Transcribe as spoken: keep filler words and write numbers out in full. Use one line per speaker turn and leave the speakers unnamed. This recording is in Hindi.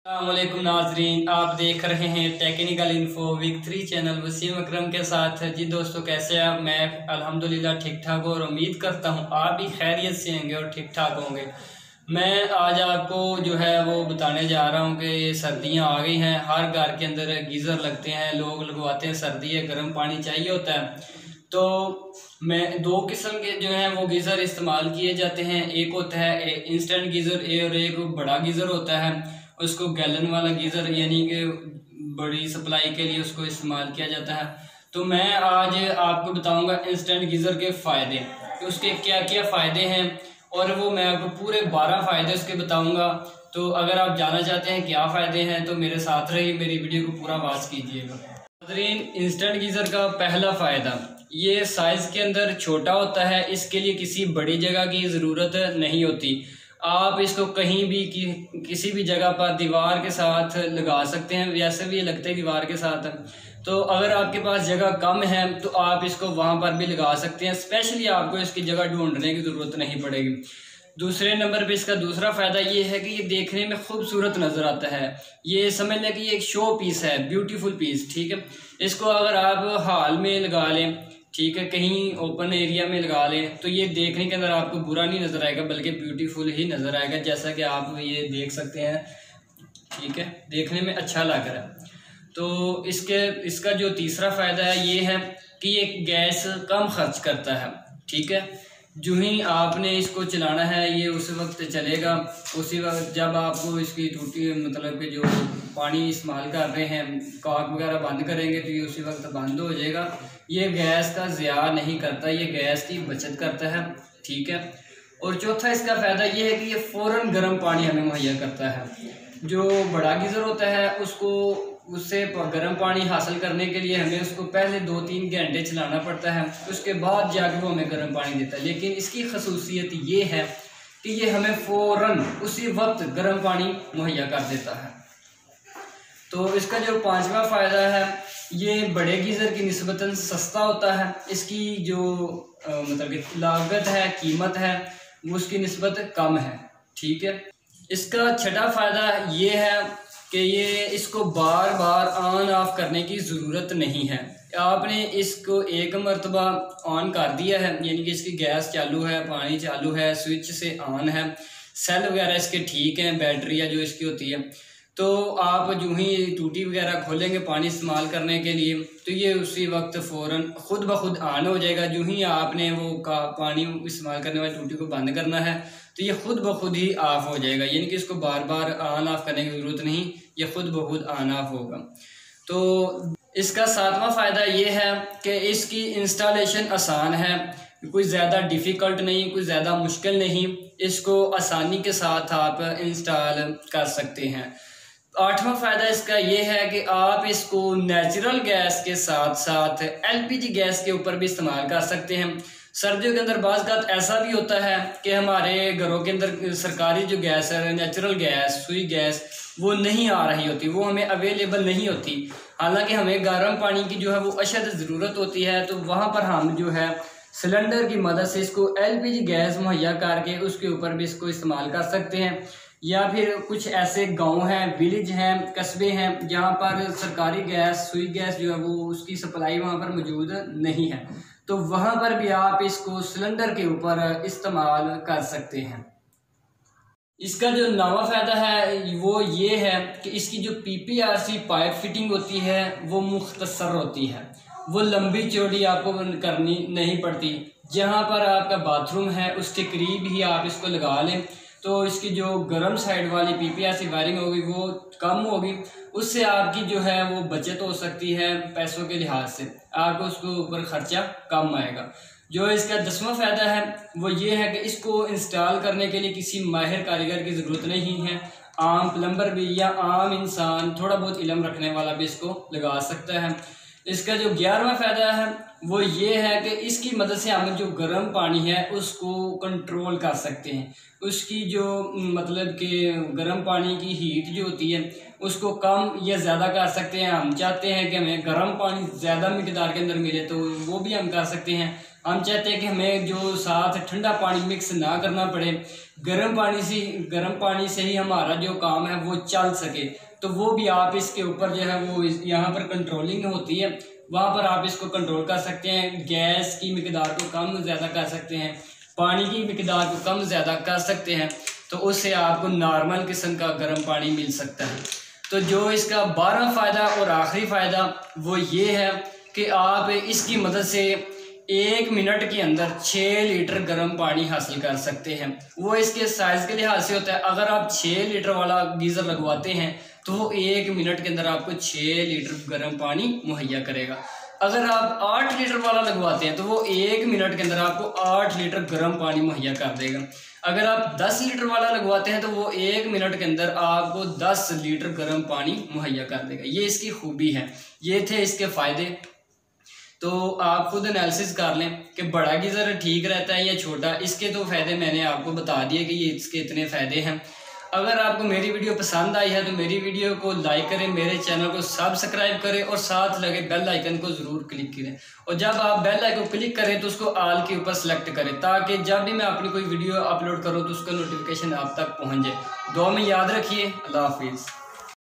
अस्सलामुअलैकुम नाजरीन, आप देख रहे हैं technical info week three channel Wasim Akram के साथ। जी दोस्तों, कैसे आप? मैं अल्हम्दुलिल्लाह ठीक ठाक हूँ और उम्मीद करता हूँ आप भी खैरियत से होंगे और ठीक ठाक होंगे। मैं आज आपको जो है वो बताने जा रहा हूँ कि ये सर्दियाँ आ गई हैं, हर घर के अंदर गीज़र लगते हैं, लोग लगवाते हैं, सर्दी है, गर्म पानी चाहिए होता है। तो मैं दो किस्म के जो हैं वो गीज़र इस्तेमाल किए जाते हैं। एक होता है इंस्टेंट गीज़र और एक बड़ा गीज़र होता है, उसको गैलन वाला गीज़र यानी कि बड़ी सप्लाई के लिए उसको इस्तेमाल किया जाता है। तो मैं आज आपको बताऊंगा इंस्टेंट गीज़र के फ़ायदे, कि उसके क्या क्या फ़ायदे हैं, और वो मैं आपको पूरे बारह फ़ायदे उसके बताऊंगा। तो अगर आप जानना चाहते हैं क्या फ़ायदे हैं तो मेरे साथ रहिए, मेरी वीडियो को पूरा वॉच कीजिएगा। नाज़रीन, इंस्टेंट गीज़र का पहला फ़ायदा, ये साइज़ के अंदर छोटा होता है, इसके लिए किसी बड़ी जगह की ज़रूरत नहीं होती। आप इसको कहीं भी कि, किसी भी जगह पर दीवार के साथ लगा सकते हैं, वैसे भी ये लगते हैं दीवार के साथ। तो अगर आपके पास जगह कम है तो आप इसको वहाँ पर भी लगा सकते हैं, स्पेशली आपको इसकी जगह ढूंढने की ज़रूरत नहीं पड़ेगी। दूसरे नंबर पे इसका दूसरा फ़ायदा ये है कि ये देखने में खूबसूरत नज़र आता है। ये समझ लें कि ये एक शो पीस है, ब्यूटीफुल पीस, ठीक है। इसको अगर आप हॉल में लगा लें, ठीक है, कहीं ओपन एरिया में लगा लें, तो ये देखने के अंदर आपको बुरा नहीं नज़र आएगा, बल्कि ब्यूटीफुल ही नज़र आएगा, जैसा कि आप ये देख सकते हैं, ठीक है, देखने में अच्छा लग रहा है। तो इसके इसका जो तीसरा फ़ायदा है ये है कि ये गैस कम खर्च करता है, ठीक है। जो ही आपने इसको चलाना है ये उस वक्त चलेगा, उसी वक्त जब आपको इसकी टूटी मतलब कि जो पानी इस्तेमाल कर रहे हैं, कॉक वगैरह बंद करेंगे तो ये उसी वक्त बंद हो जाएगा। ये गैस का ज़िया नहीं करता, ये गैस की बचत करता है, ठीक है। और चौथा इसका फ़ायदा ये है कि ये फ़ौरन गर्म पानी हमें मुहैया करता है। जो बड़ा गीज़र होता है उसको उससे गर्म पानी हासिल करने के लिए हमें उसको पहले दो तीन घंटे चलाना पड़ता है, उसके बाद जाके वो हमें गर्म पानी देता है। लेकिन इसकी खसूसियत ये है कि ये हमें फ़ौरन उसी वक्त गर्म पानी मुहैया कर देता है। तो इसका जो पांचवा फ़ायदा है, ये बड़े गीज़र की निस्बतन सस्ता होता है। इसकी जो आ, मतलब कि लागत है, कीमत है, वो उसकी निस्बत कम है, ठीक है। इसका छठा फ़ायदा ये है कि ये इसको बार बार ऑन ऑफ करने की ज़रूरत नहीं है। आपने इसको एक मरतबा ऑन कर दिया है, यानी कि इसकी गैस चालू है, पानी चालू है, स्विच से ऑन है, सेल वगैरह इसके ठीक हैं, बैटरी या जो इसकी होती है, तो आप जो ही टूटी वगैरह खोलेंगे पानी इस्तेमाल करने के लिए तो ये उसी वक्त फ़ौरन खुद ब खुद ऑन हो जाएगा। जो ही आपने वो का पानी इस्तेमाल करने वाली टूटी को बंद करना है तो ये खुद ब खुद ही ऑफ हो जाएगा, यानी कि इसको बार बार ऑन ऑफ करने की ज़रूरत नहीं, ये खुद ब खुद ऑन ऑफ होगा। तो इसका सातवां फ़ायदा ये है कि इसकी इंस्टॉलेशन आसान है, कोई ज़्यादा डिफ़िकल्ट नहीं, कोई ज़्यादा मुश्किल नहीं, इसको आसानी के साथ आप इंस्टॉल कर सकते हैं। आठवां फ़ायदा इसका ये है कि आप इसको नेचुरल गैस के साथ साथ एलपीजी गैस के ऊपर भी इस्तेमाल कर सकते हैं। सर्दियों के अंदर बाज़ बात ऐसा भी होता है कि हमारे घरों के अंदर सरकारी जो गैस है, नेचुरल गैस, सुई गैस, वो नहीं आ रही होती, वो हमें अवेलेबल नहीं होती। हालांकि हमें गर्म पानी की जो है वो अशद ज़रूरत होती है, तो वहाँ पर हम जो है सिलेंडर की मदद से इसको एलपीजी गैस मुहैया करके उसके ऊपर भी इसको इस्तेमाल कर सकते हैं। या फिर कुछ ऐसे गांव हैं, विलेज हैं, कस्बे हैं जहाँ पर सरकारी गैस, सुई गैस जो है वो उसकी सप्लाई वहाँ पर मौजूद नहीं है, तो वहाँ पर भी आप इसको सिलेंडर के ऊपर इस्तेमाल कर सकते हैं। इसका जो नवा फ़ायदा है वो ये है कि इसकी जो पीपीआरसी पाइप फिटिंग होती है वो मुख्तसर होती है, वो लंबी चौड़ी आपको करनी नहीं पड़ती। जहाँ पर आपका बाथरूम है उसके करीब ही आप इसको लगा लें तो इसकी जो गर्म साइड वाली पीपीआरसी वायरिंग होगी वो कम होगी, उससे आपकी जो है वो बचत हो सकती है पैसों के लिहाज से, आपको उसके ऊपर ख़र्चा कम आएगा। जो इसका दसवां फ़ायदा है वो ये है कि इसको इंस्टॉल करने के लिए किसी माहिर कारीगर की ज़रूरत नहीं है, आम प्लम्बर भी या आम इंसान थोड़ा बहुत इल्म रखने वाला भी इसको लगा सकता है। इसका जो ग्यारहवां फ़ायदा है वो ये है कि इसकी मदद से हम जो गर्म पानी है उसको कंट्रोल कर सकते हैं, उसकी जो मतलब कि गर्म पानी की हीट जो होती है उसको कम या ज़्यादा कर सकते हैं। हम चाहते हैं कि हमें गर्म पानी ज़्यादा मिकदार के अंदर मिले तो वो भी हम कर सकते हैं। हम चाहते हैं कि हमें जो साथ ठंडा पानी मिक्स ना करना पड़े, गर्म पानी से गर्म पानी से ही हमारा जो काम है वो चल सके। तो वो भी आप इसके ऊपर जो है वो यहाँ पर कंट्रोलिंग होती है, वहाँ पर आप इसको कंट्रोल कर सकते हैं। गैस की मिकदार को कम ज़्यादा कर सकते हैं, पानी की मिकदार को कम ज़्यादा कर सकते हैं, तो उससे आपको नॉर्मल किस्म का गर्म पानी मिल सकता है। तो जो इसका बारहवां फ़ायदा और आखिरी फ़ायदा वो ये है कि आप इसकी मदद से एक मिनट के अंदर छः लीटर गर्म पानी हासिल कर सकते हैं। वो इसके साइज़ के लिहाज से होता है। अगर आप छः लीटर वाला गीज़र लगवाते हैं तो वो एक मिनट के अंदर आपको छः लीटर गर्म पानी मुहैया करेगा। अगर आप आठ लीटर वाला लगवाते हैं तो वो एक मिनट के अंदर आपको आठ लीटर गर्म पानी मुहैया कर देगा। अगर आप दस लीटर वाला लगवाते हैं तो वो एक मिनट के अंदर आपको दस लीटर गर्म पानी मुहैया कर देगा। ये इसकी खूबी है, ये थे इसके फ़ायदे। तो आप खुद एनालिसिस कर लें कि बड़ा गीज़र ठीक रहता है या छोटा। इसके तो फ़ायदे मैंने आपको बता दिए कि ये इसके इतने फ़ायदे हैं। अगर आपको मेरी वीडियो पसंद आई है तो मेरी वीडियो को लाइक करें, मेरे चैनल को सब्सक्राइब करें और साथ लगे बेल आइकन को ज़रूर क्लिक करें। और जब आप बेल आइकन को क्लिक करें तो उसको ऑल के ऊपर सेलेक्ट करें, ताकि जब भी मैं अपनी कोई वीडियो अपलोड करूँ तो उसका नोटिफिकेशन आप तक पहुँच जाए। दुआ में याद रखिए। अल्लाह हाफिज़।